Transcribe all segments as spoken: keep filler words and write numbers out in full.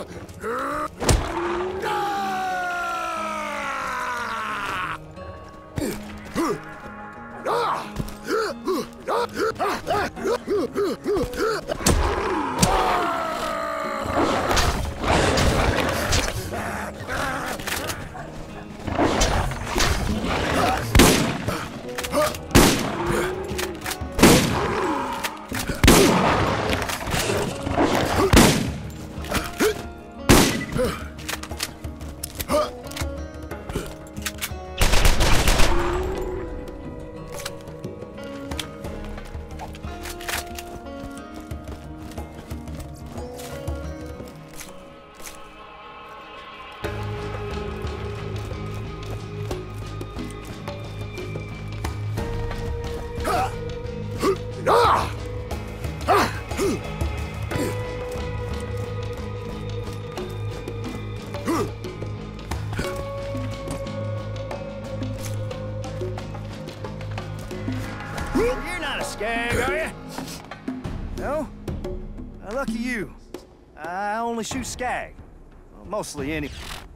You're not a skag, are you? No? Uh, lucky you. I only shoot skag. Well, mostly any...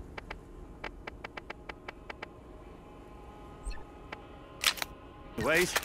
Anyways.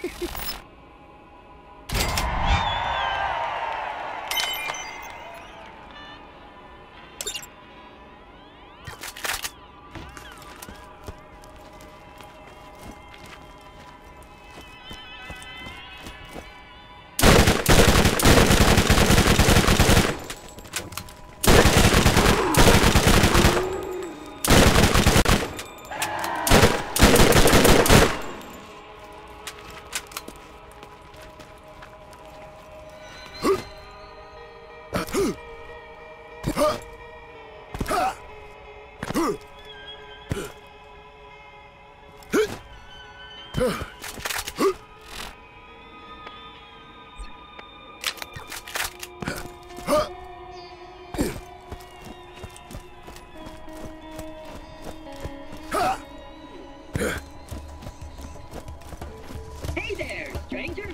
Hey there, stranger.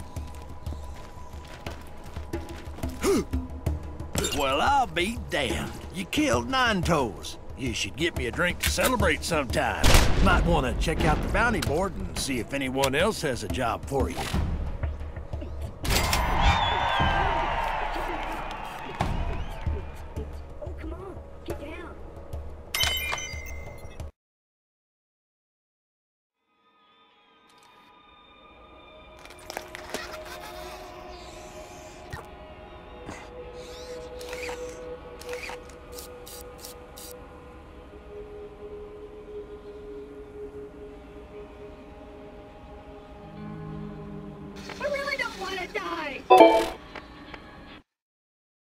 Well, I'll be damned. You killed Nine Toes. You should get me a drink to celebrate sometime. Might want to check out the bounty board and see if anyone else has a job for you.